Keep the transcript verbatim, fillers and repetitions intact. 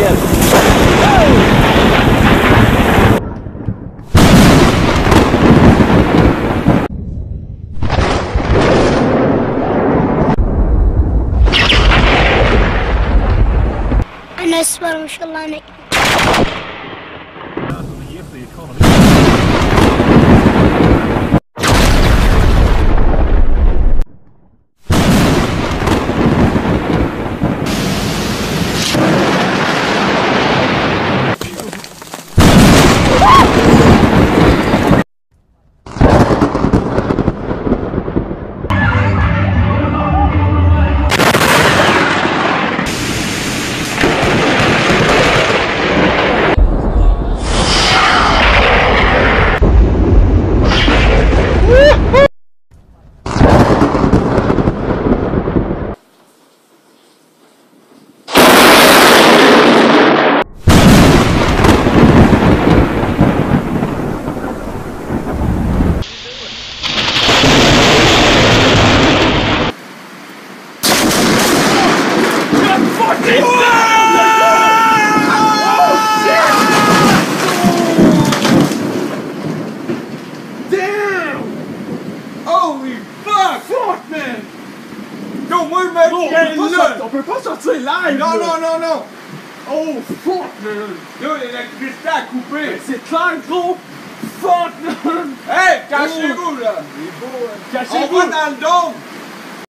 ciel. أنا أسمر ما شاء الله. أنا on peut pas sortir live! Non, non, non, non! Oh, fuck, man! Yo, l'électricité a coupé! C'est clair, gros! Fuck, man! Hey, cachez-vous, là! Cachez-vous! On va dans le dôme!